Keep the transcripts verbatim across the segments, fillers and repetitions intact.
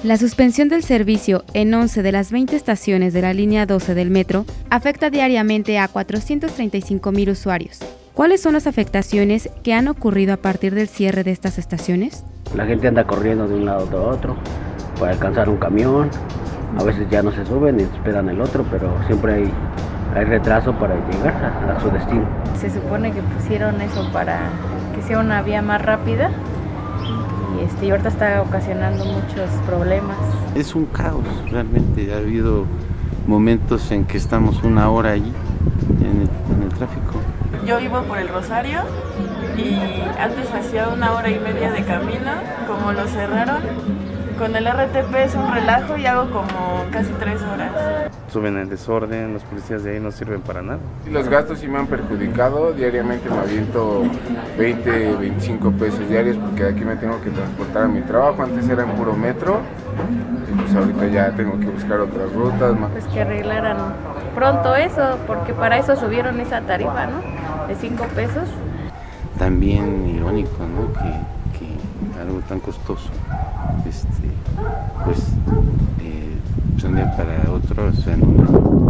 La suspensión del servicio en once de las veinte estaciones de la línea doce del metro afecta diariamente a cuatrocientos treinta y cinco mil usuarios. ¿Cuáles son las afectaciones que han ocurrido a partir del cierre de estas estaciones? La gente anda corriendo de un lado a otro para alcanzar un camión. A veces ya no se suben y esperan el otro, pero siempre hay, hay retraso para llegar a, a su destino. Se supone que pusieron eso para que sea una vía más rápida. Y, este, y ahorita está ocasionando muchos problemas. Es un caos, realmente. Ha habido momentos en que estamos una hora allí en el, en el tráfico. Yo vivo por el Rosario y antes hacía una hora y media de camino. Como lo cerraron, con el R T P es un relajo y hago como casi tres horas. Suben el desorden, los policías de ahí no sirven para nada. Los gastos sí me han perjudicado, diariamente me aviento veinte, veinticinco pesos diarios porque de aquí me tengo que transportar a mi trabajo. Antes era en puro metro y pues ahorita ya tengo que buscar otras rutas. Pues que arreglaran pronto eso, porque para eso subieron esa tarifa, ¿no? De cinco pesos. También irónico, ¿no? Que, que algo tan costoso, este, pues eh, pues un día para otro, o sea, no,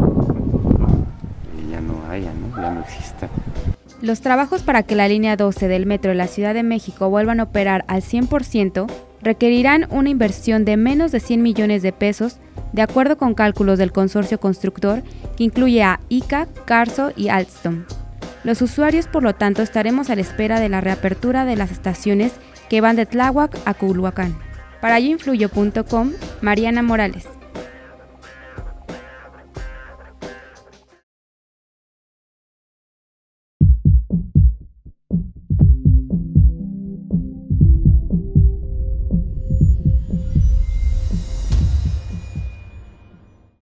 ya no haya, ¿no? Ya no exista. Los trabajos para que la línea doce del metro de la Ciudad de México vuelvan a operar al cien por ciento requerirán una inversión de menos de cien millones de pesos, de acuerdo con cálculos del consorcio constructor que incluye a I C A, Carso y Alstom. Los usuarios, por lo tanto, estaremos a la espera de la reapertura de las estaciones que van de Tláhuac a Culhuacán. Para yoinfluyo punto com, Mariana Morales.